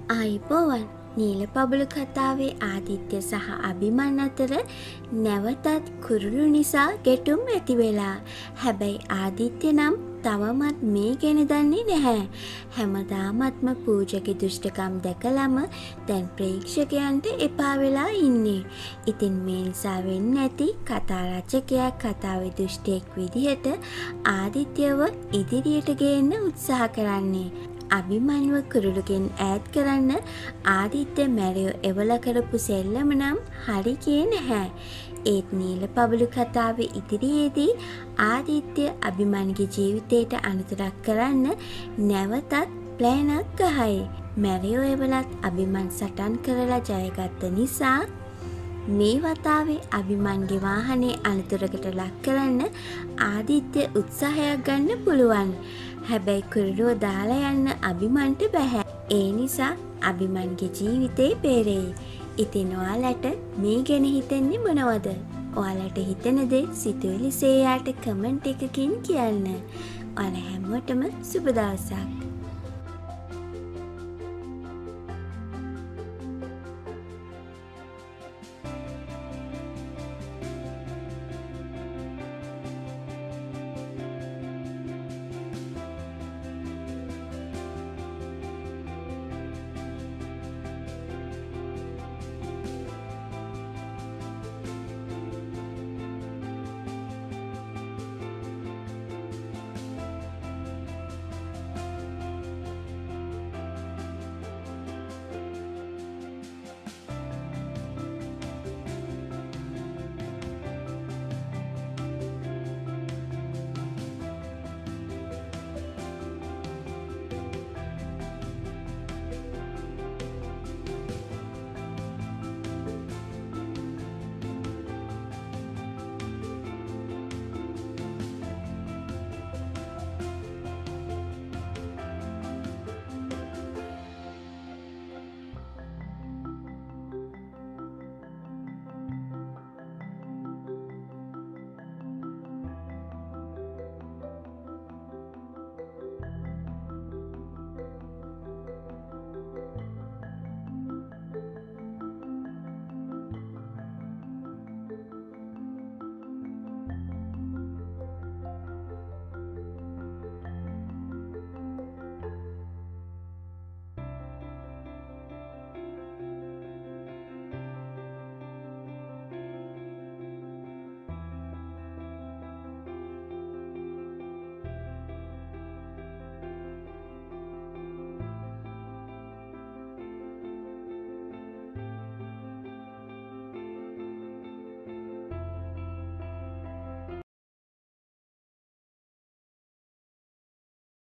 ආයිබෝවන් නීල පබළු කතාවේ ආදිත්‍ය සහ අභිමන් අතර නැවතත් කුරුළු නිසා ගැටුම් ඇති වෙලා. හැබැයි ආදිත්‍ය නම් තවමත් මේ ගැන දන්නේ නැහැ. හැමදාමත්ම පූජකගේ දුෂ්ටකම් දැකලම දැන් ප්‍රේක්ෂකයන්ට එපා වෙලා ඉන්නේ. ඉතින් මේ නිසා වෙන්නේ නැති කතා රචකයා කතාවේ දුෂ්ටයෙක් විදිහට ආදිත්‍යව ඉදිරියට ගේන්න උත්සාහ කරන්නේ. අභිමන්ව කුරුළුගෙන් ඈත් කරන්න ආදිත්‍ය මැරියෝ එවල කරපු සෙල්ලම නම් හරි කියේ නැහැ. ඒත් නීල පබළු කතාවේ ඉදිරියේදී ආදිත්‍ය අභිමන්ගේ ජීවිතයට අනුතරක් කරන්න නැවතත් ප්ලෑනක් ගහයි. මැරියෝ එවලත් අභිමන් සටන් කරලා ජයගත්ත නිසා මේ වතාවේ අභිමන්ගේ වාහනේ අනතුරකට ලක් කරන්න ආදිත්‍ය උත්සාහයක් ගන්න පුළුවන්. හැබැයි කුරුළුව දාලා යන්න අභිමන්ට බැහැ. ඒ නිසා අභිමන්ගේ ජීවිතේ බේරෙයි. ඉතින් ඔයාලට මේ ගැන හිතෙන්නේ මොනවද? ඔයාලට හිතෙන දේ සිතුවිලි සේයාට කමෙන්ට් එකකින් කියන්න. ඔයාලා හැමෝටම සුබ දවසක්.